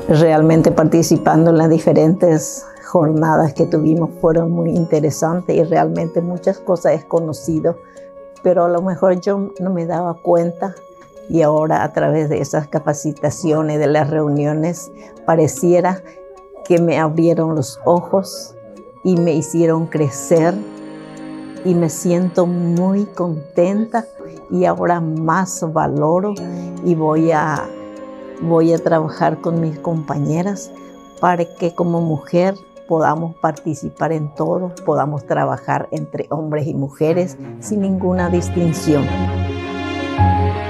Realmente participando en las diferentes jornadas que tuvimos fueron muy interesantes y realmente muchas cosas he conocido, pero a lo mejor yo no me daba cuenta y ahora a través de esas capacitaciones, de las reuniones, pareciera que me abrieron los ojos y me hicieron crecer y me siento muy contenta y ahora más valoro y voy a trabajar con mis compañeras para que como mujer podamos participar en todo, podamos trabajar entre hombres y mujeres sin ninguna distinción.